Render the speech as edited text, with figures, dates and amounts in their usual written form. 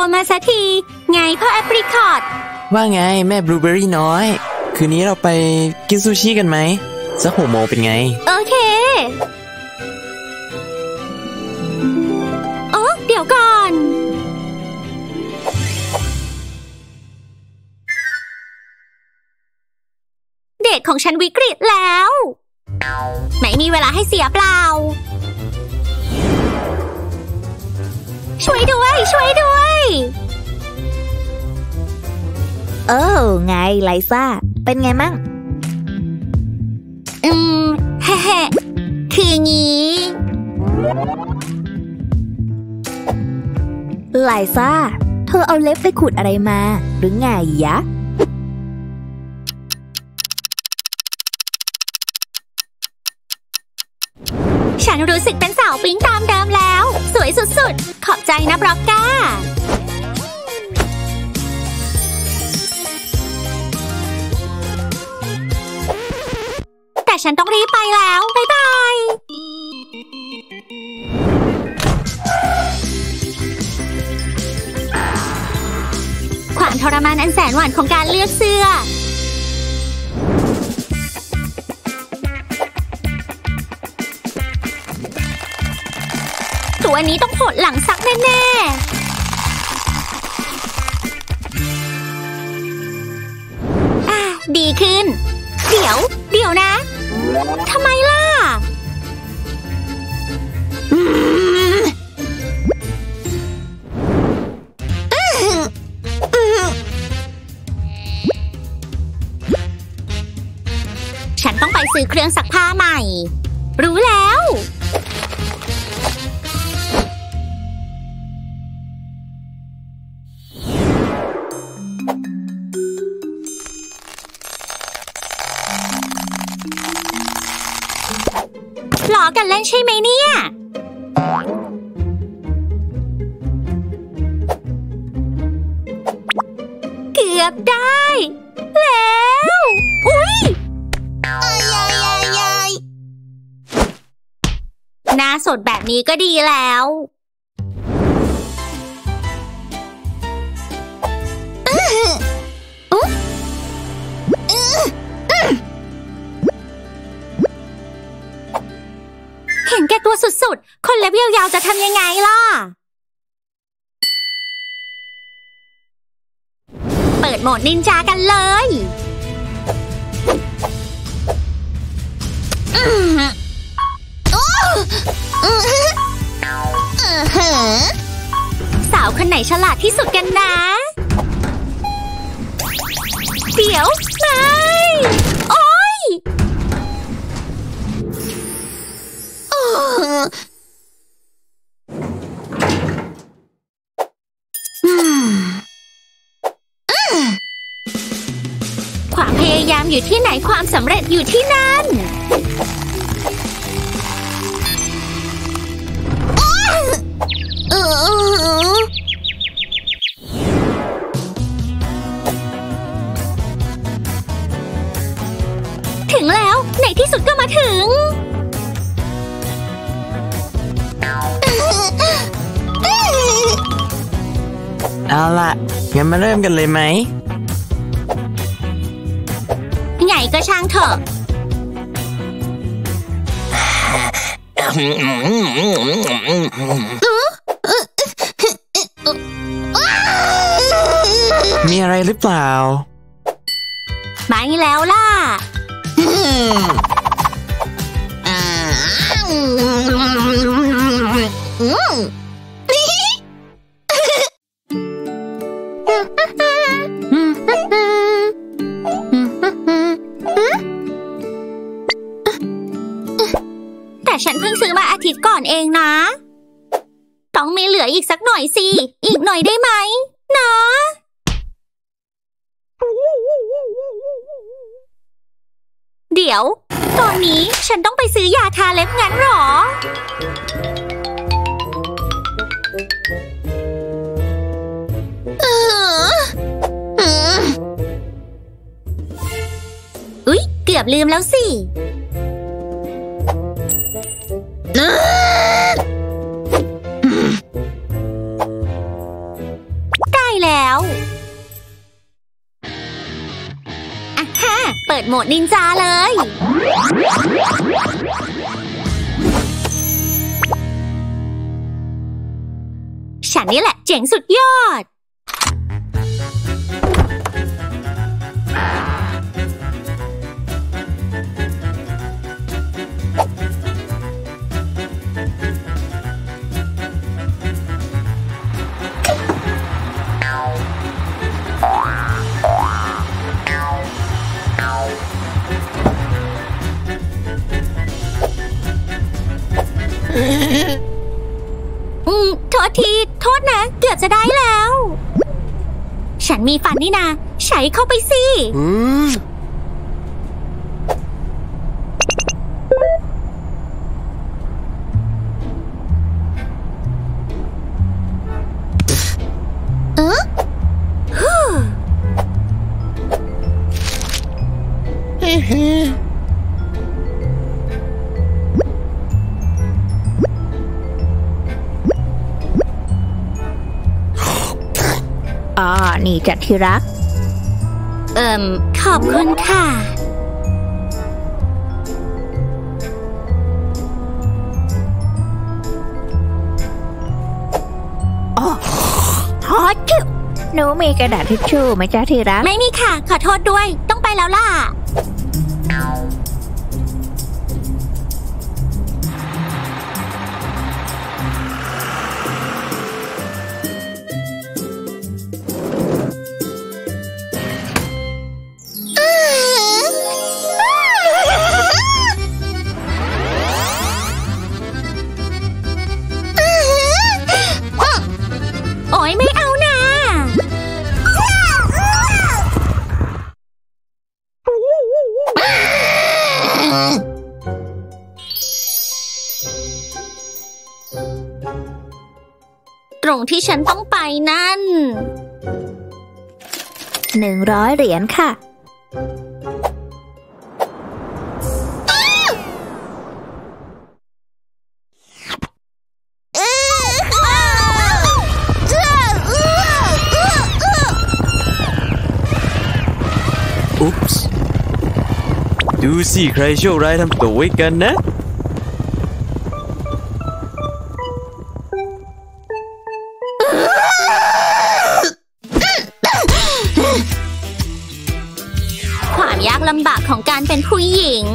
มาสักทีไงพ่อแอปริคอตว่าไงแม่บลูเบอรี่น้อยคืนนี้เราไปกินซูชิกันไหมสัก6 โมงเป็นไงโอเคโอ้เดี๋ยวก่อนเดทของฉันวิกฤตแล้วไม่มีเวลาให้เสียเปล่าช่วยด้วยช่วยด้วยไงไลซ่าเป็นไงมั่งเฮ้คืองี้ไลซ่าเธอเอาเล็บไปขุดอะไรมาหรือไงยะฉันรู้สึกเป็นสาวปิ๊งตามเดิมแล้วสวยสุดๆขอบใจนะบล็อกก้าแต่ฉันต้องรีบไปแล้วบ๊ายบายความทรมานอันแสนหวานของการเลือกเสื้อตัวนี้ต้องหดหลังซักแน่ๆดีขึ้นเดี๋ยวนะทำไมล่ะฉันต้องไปซื้อเครื่องซักผ้าใหม่รู้แล้วล้อกันเล่นใช่ไหมเนี่ยเกือบได้แล้วอุ๊ยหน้าสดแบบนี้ก็ดีแล้วเห็นแก่ตัวสุดๆคนเล็บยาวๆจะทำยังไงล่ะเปิดโหมดนินจากันเลยสาวคนไหนฉลาดที่สุดกันนะเดี๋ยวไม่โอ๊ยความพยายามอยู่ที่ไหนความสำเร็จอยู่ที่นั่นถึงแล้วในที่สุดก็มาถึงเอาล่ะงั้นมาเริ่มกันเลยไหมไงก็ช่างเถอะมีอะไรหรือเปล่าไม่แล้วล่ะแต่ฉันเพิ่งซื้อมาอาทิตย์ก่อนเองนะต้องมีเหลืออีกสักหน่อยสิอีกหน่อยได้ไหมนะเดี๋ยวตอนนี้ฉันต้องไปซื้อยาทาเล็บงั้นหรออุ๊ยเกือบลืมแล้วสิโหมดนินจาเลย ฉันนี่แหละเจ๋งสุดยอดโทษทีโทษนะเกือบจะได้แล้วฉันมีฟันนี่นาใช้เข้าไปสินี่จัดที่รักขอบคุณค่ะทอดจุหนูมีกระดาษทิชชู่ไหมจ๊ะที่รักไม่มีค่ะขอโทษด้วยต้องไปแล้วล่ะโอ๊ยไม่เอานะตรงที่ฉันต้องไปนั่น 100 เหรียญค่ะอุ๊ปส์ดูสิใครโชคร้ายทำตัวไว้กันนะความยากลำบากของการเป็นผู้หญิง